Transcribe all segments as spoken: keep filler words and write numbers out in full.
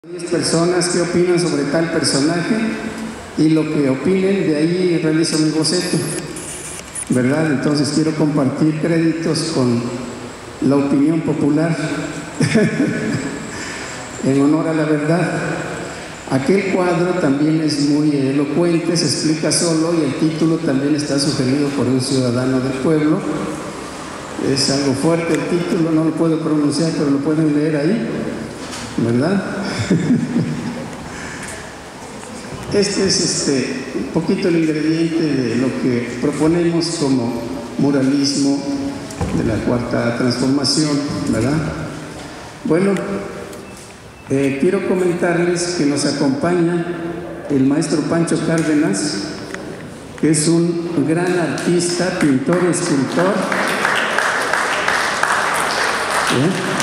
diez personas que opinan sobre tal personaje y lo que opinen de ahí realizo mi boceto, ¿verdad? Entonces quiero compartir créditos con la opinión popular en honor a la verdad. Aquel cuadro también es muy elocuente, se explica solo y el título también está sugerido por un ciudadano del pueblo. Es algo fuerte el título, no lo puedo pronunciar, pero lo pueden leer ahí, ¿verdad? Este es este, un poquito el ingrediente de lo que proponemos como muralismo de la Cuarta Transformación, ¿verdad? Bueno, eh, quiero comentarles que nos acompaña el maestro Pancho Cárdenas, que es un gran artista, pintor, escultor. ¿Eh?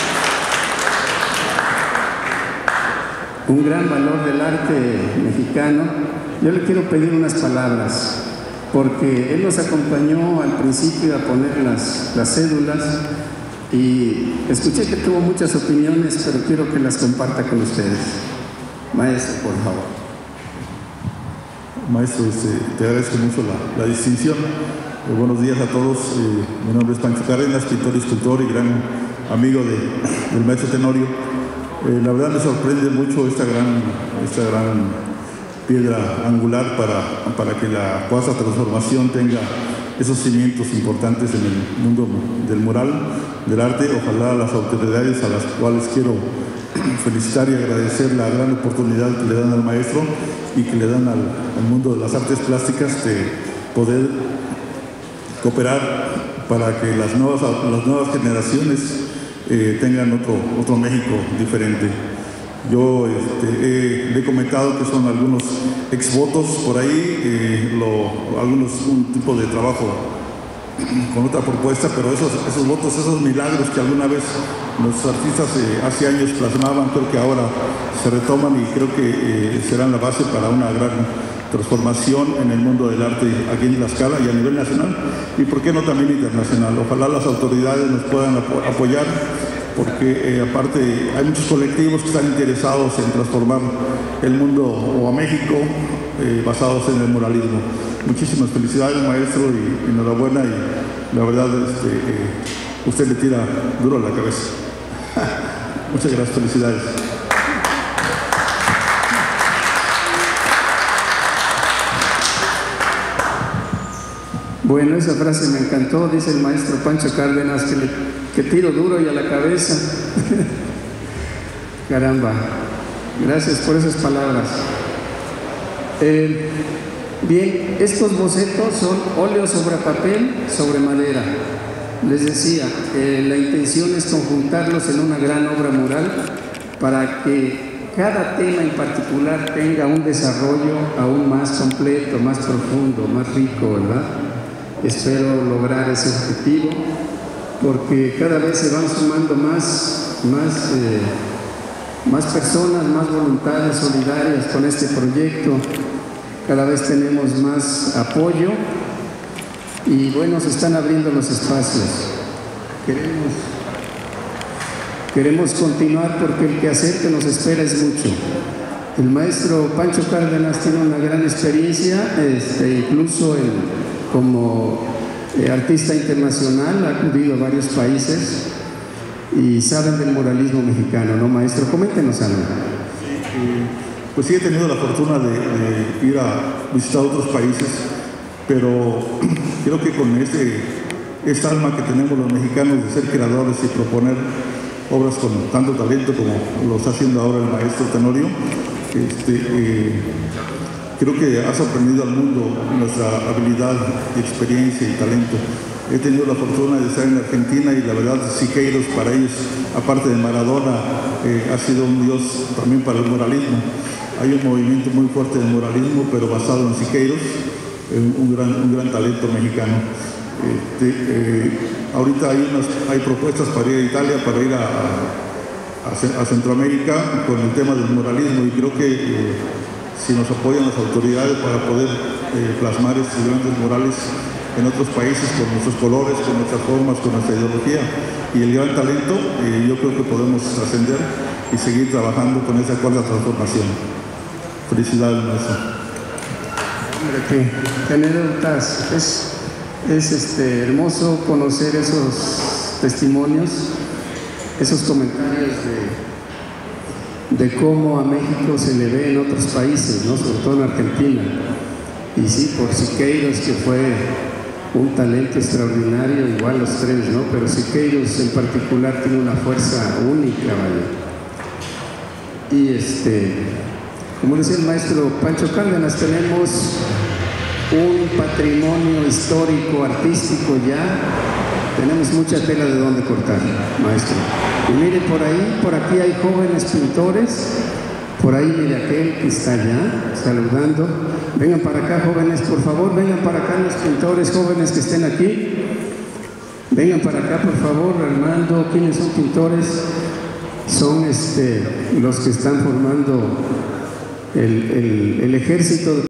Un gran valor del arte mexicano. Yo le quiero pedir unas palabras, porque él nos acompañó al principio a poner las, las cédulas y escuché que tuvo muchas opiniones, pero quiero que las comparta con ustedes. Maestro, por favor. Maestro, este, te agradezco mucho la, la distinción. Eh, buenos días a todos. Eh, mi nombre es Pancho Cárdenas, pintor y escultor y gran amigo de, del maestro Tenorio. Eh, la verdad me sorprende mucho esta gran, esta gran piedra angular para, para que la Cuarta Transformación tenga esos cimientos importantes en el mundo del mural, del arte. Ojalá las autoridades, a las cuales quiero felicitar y agradecer la gran oportunidad que le dan al maestro y que le dan al, al mundo de las artes plásticas de poder cooperar para que las nuevas, las nuevas generaciones Eh, tengan otro, otro México diferente. Yo este, he, he comentado que son algunos exvotos por ahí, eh, lo, algunos un tipo de trabajo con otra propuesta, pero esos, esos votos, esos milagros que alguna vez los artistas eh, hace años plasmaban, creo que ahora se retoman y creo que eh, serán la base para una gran transformación en el mundo del arte aquí en Tlaxcala y a nivel nacional y por qué no también internacional. Ojalá las autoridades nos puedan apo apoyar porque eh, aparte hay muchos colectivos que están interesados en transformar el mundo o a México eh, basados en el muralismo. Muchísimas felicidades, maestro, y enhorabuena, y la verdad este, eh, usted le tira duro a la cabeza. Muchas gracias, felicidades. Bueno, esa frase me encantó, dice el maestro Pancho Cárdenas, que, le, que tiro duro y a la cabeza. Caramba, gracias por esas palabras. Eh, bien, estos bocetos son óleos sobre papel, sobre madera. Les decía, eh, la intención es conjuntarlos en una gran obra mural para que cada tema en particular tenga un desarrollo aún más completo, más profundo, más rico, ¿verdad? Espero lograr ese objetivo porque cada vez se van sumando más, más, eh, más personas, más voluntades solidarias con este proyecto. Cada vez tenemos más apoyo y bueno, se están abriendo los espacios. Queremos, queremos continuar porque el quehacer que nos espera es mucho. El maestro Pancho Cárdenas tiene una gran experiencia, este, incluso el como eh, artista internacional, ha acudido a varios países y saben del muralismo mexicano, ¿no, maestro? Coméntenos algo. Sí, eh, pues sí he tenido la fortuna de, de ir a visitar otros países, pero creo que con este, esta alma que tenemos los mexicanos de ser creadores y proponer obras con tanto talento como lo está haciendo ahora el maestro Tenorio, este, eh, creo que ha sorprendido al mundo nuestra habilidad, experiencia y talento. He tenido la fortuna de estar en Argentina y la verdad Siqueiros para ellos, aparte de Maradona, eh, ha sido un dios también para el muralismo. Hay un movimiento muy fuerte de muralismo, pero basado en Siqueiros, eh, un, gran, un gran talento mexicano. Este, eh, ahorita hay, unas, hay propuestas para ir a Italia, para ir a, a, a Centroamérica con el tema del muralismo y creo que eh, si nos apoyan las autoridades para poder eh, plasmar estos grandes murales en otros países por nuestros colores, con nuestras formas, con nuestra ideología y el gran talento. Eh, yo creo que podemos trascender y seguir trabajando con esa cuarta transformación. Felicidades, maestro. Hombre, qué anécdotas. Es, es este, hermoso conocer esos testimonios, esos comentarios de, de cómo a México se le ve en otros países, ¿no? Sobre todo en Argentina. Y sí, por Siqueiros, que fue un talento extraordinario, igual los tres, ¿no? Pero Siqueiros en particular tiene una fuerza única, ¿vale? Y este, como decía el maestro Pancho Cárdenas, tenemos un patrimonio histórico, artístico ya, tenemos mucha tela de dónde cortar, maestro. Y mire, por ahí, por aquí hay jóvenes pintores, por ahí mire aquel que está allá, saludando. Vengan para acá, jóvenes, por favor, vengan para acá los pintores jóvenes que estén aquí. Vengan para acá, por favor, Armando. ¿Quiénes son pintores? Son este, los que están formando el, el, el ejército de